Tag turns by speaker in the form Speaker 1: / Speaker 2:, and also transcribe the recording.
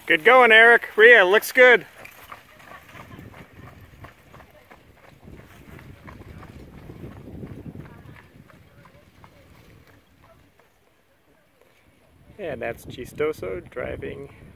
Speaker 1: Good going, Eric. Rhea, looks good. And that's Chistoso driving